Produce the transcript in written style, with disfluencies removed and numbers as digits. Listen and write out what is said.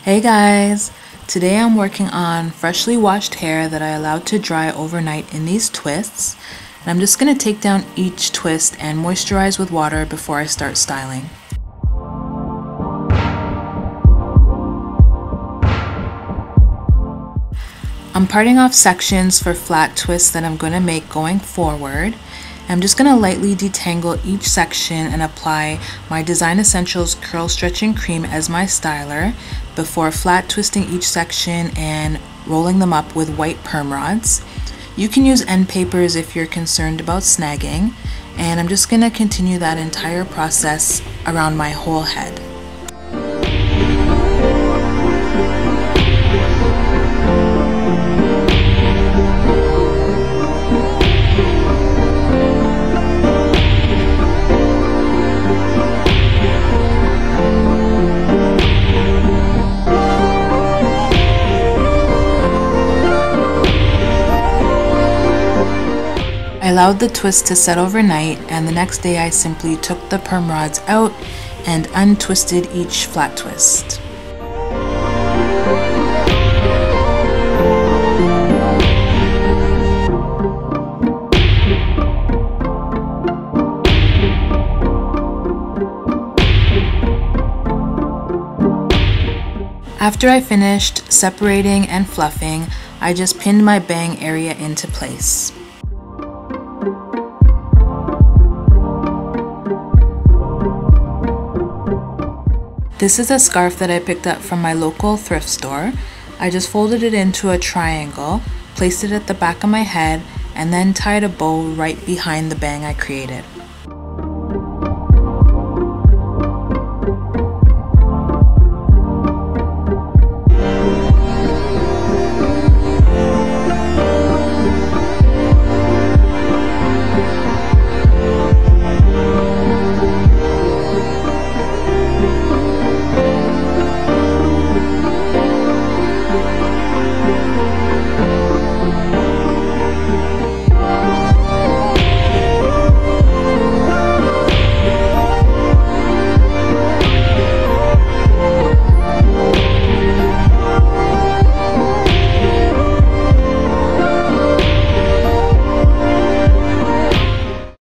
Hey guys! Today I'm working on freshly washed hair that I allowed to dry overnight in these twists. And I'm just going to take down each twist and moisturize with water before I start styling. I'm parting off sections for flat twists that I'm going to make going forward. I'm just going to lightly detangle each section and apply my Design Essentials Curl Stretching Cream as my styler before flat twisting each section and rolling them up with white perm rods. You can use end papers if you're concerned about snagging, and I'm just going to continue that entire process around my whole head. I allowed the twist to set overnight, and the next day I simply took the perm rods out and untwisted each flat twist. After I finished separating and fluffing, I just pinned my bang area into place. This is a scarf that I picked up from my local thrift store. I just folded it into a triangle, placed it at the back of my head, and then tied a bow right behind the bang I created.